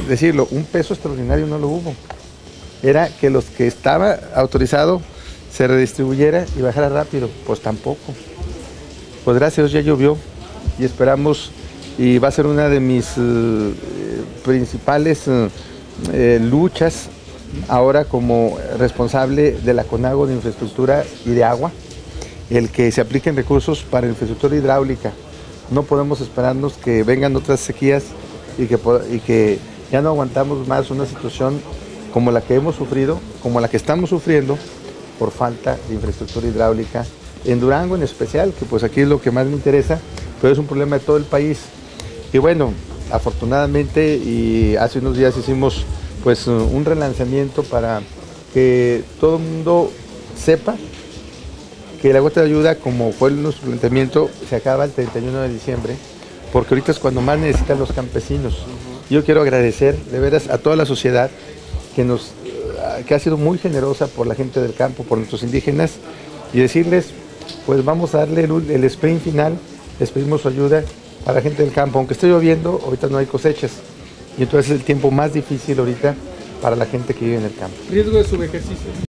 decirlo, un peso extraordinario no lo hubo. Era que los que estaba autorizado se redistribuyera y bajara rápido, pues tampoco. Pues gracias a Dios ya llovió y esperamos, y va a ser una de mis principales luchas ahora como responsable de la CONAGO de infraestructura y de agua, el que se apliquen recursos para infraestructura hidráulica. No podemos esperarnos que vengan otras sequías y que ya no aguantamos más una situación como la que hemos sufrido, como la que estamos sufriendo por falta de infraestructura hidráulica en Durango en especial, que pues aquí es lo que más me interesa, pero es un problema de todo el país. Y bueno, afortunadamente, y hace unos días hicimos pues un relanzamiento para que todo el mundo sepa que la gota de ayuda, como fue nuestro planteamiento, se acaba el 31 de diciembre, porque ahorita es cuando más necesitan los campesinos. Yo quiero agradecer de veras a toda la sociedad que ha sido muy generosa por la gente del campo, por nuestros indígenas, y decirles, pues vamos a darle el sprint final, les pedimos su ayuda a la gente del campo. Aunque esté lloviendo, ahorita no hay cosechas, y entonces es el tiempo más difícil ahorita para la gente que vive en el campo. ¿Riesgo de subejercicio?